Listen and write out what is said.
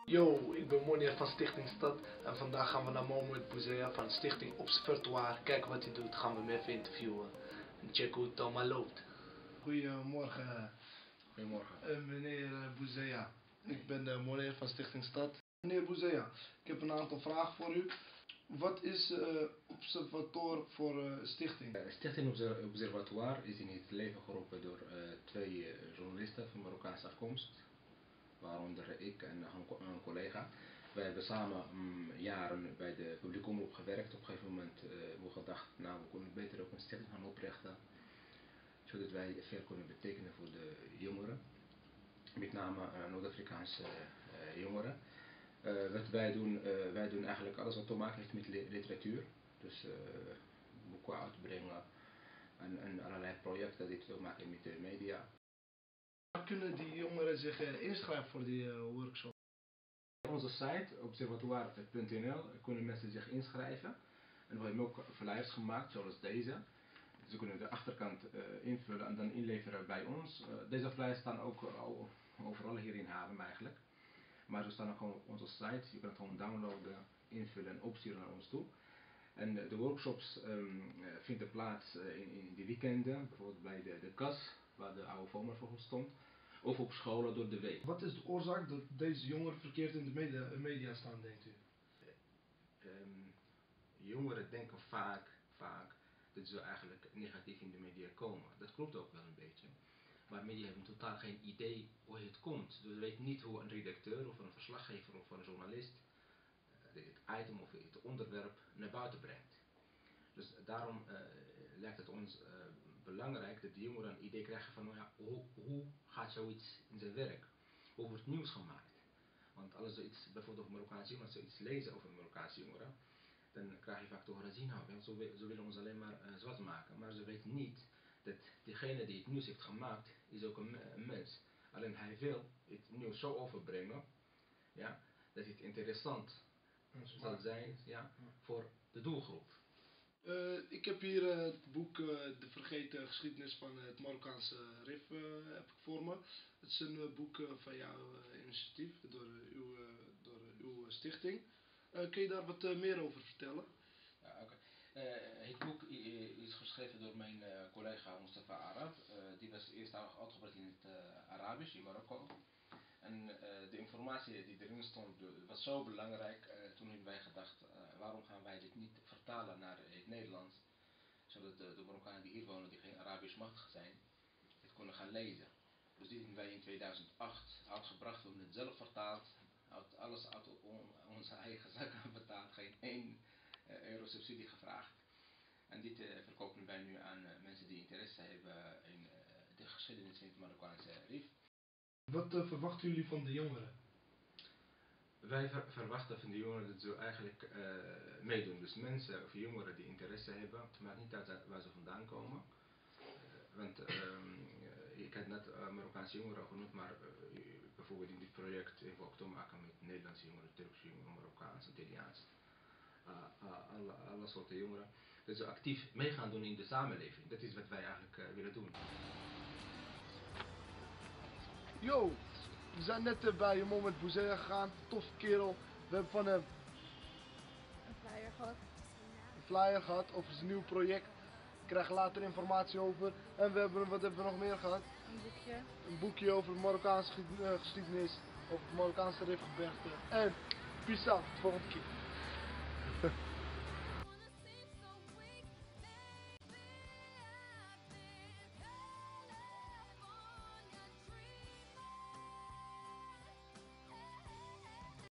Yo, ik ben Monier van Stichting Stad en vandaag gaan we naar Mohamed Bouzaia van Stichting Observatoire. Kijken wat hij doet, gaan we hem even interviewen en checken hoe het allemaal loopt. Goedemorgen. Goedemorgen. Meneer Bouzaia, ik ben Monier van Stichting Stad. Meneer Bouzaia, ik heb een aantal vragen voor u. Wat is Observatoire voor stichting? Stichting Observatoire is in het leven geroepen door twee journalisten van Marokkaanse afkomst, waaronder ik en een collega. Wij hebben samen jaren bij de publieke omroep gewerkt. Op een gegeven moment hebben we gedacht, nou, we kunnen beter ook een stichting gaan oprichten, zodat wij veel kunnen betekenen voor de jongeren, met name Noord-Afrikaanse jongeren. Wat wij doen eigenlijk alles wat te maken heeft met literatuur, dus boeken uitbrengen en allerlei projecten die te maken hebben met de media. Kunnen die jongeren zich inschrijven voor die workshop? Op onze site observatoire.nl kunnen mensen zich inschrijven en we hebben ook flyers gemaakt zoals deze. Ze kunnen de achterkant invullen en dan inleveren bij ons. Deze flyers staan ook overal hier in Haarlem eigenlijk. Maar ze staan ook gewoon op onze site. Je kan het gewoon downloaden, invullen en opsturen naar ons toe. En de workshops vinden plaats in de weekenden, bijvoorbeeld bij de kas, waar de oude Vomervogel stond. Of op scholen door de week. Wat is de oorzaak dat deze jongeren verkeerd in de media staan, denkt u? Jongeren denken vaak dat ze eigenlijk negatief in de media komen. Dat klopt ook wel een beetje. Maar media hebben totaal geen idee hoe het komt. Dus ze weten niet hoe een redacteur of een verslaggever of een journalist het item of het onderwerp naar buiten brengt. Dus daarom lijkt het ons belangrijk dat de jongeren een idee krijgen van hoe gaat zoiets in zijn werk? Hoe wordt nieuws gemaakt? Want als ze iets, bijvoorbeeld over Marokkaanse jongeren, zoiets lezen over Marokkaanse jongeren, dan krijg je vaak te horen zien, nou, ze willen ons alleen maar zwart maken. Maar ze weten niet dat degene die het nieuws heeft gemaakt, is ook een mens. Alleen hij wil het nieuws zo overbrengen, ja, dat het interessant zal zijn, ja, voor de doelgroep. Ik heb hier het boek De Vergeten Geschiedenis van het Marokkaanse Rif heb ik voor me. Het is een boek van jouw initiatief, door uw stichting. Kun je daar wat meer over vertellen? Ja, het boek is geschreven door mijn collega Mustafa Arab. Die was eerst uitgebracht in het Arabisch in Marokko. En de informatie die erin stond was zo belangrijk. Toen hebben wij gedacht, waarom gaan wij dit niet vertalen naar het Nederlands, zodat de Marokkanen die hier wonen, die geen Arabisch machtig zijn, het kunnen gaan lezen. Dus dit hebben wij in 2008 uitgebracht, we hebben het zelf vertaald, alles uit onze eigen zakken betaald, geen 1 euro subsidie gevraagd. En dit verkopen wij nu aan mensen die interesse hebben in de geschiedenis in het Marokkaanse Rif. Wat verwachten jullie van de jongeren? Wij verwachten van de jongeren dat ze eigenlijk meedoen. Dus mensen of jongeren die interesse hebben, het maakt niet uit waar ze vandaan komen. Want ik heb net Marokkaanse jongeren genoemd, maar bijvoorbeeld in dit project hebben we ook te maken met Nederlandse jongeren, Turkse jongeren, Marokkaanse, Italiaanse. Alle soorten jongeren. Dat ze actief mee gaan doen in de samenleving. Dat is wat wij eigenlijk willen doen. Yo, we zijn net bij Mohamed Bouzaia gegaan, toffe kerel. We hebben van hem een flyer gehad over zijn nieuw project. Ik krijg later informatie over. En wat hebben we nog meer gehad? Een boekje. Een boekje over de Marokkaanse geschiedenis, over het Marokkaanse Rifgebergte. En peace out, tot de volgende keer.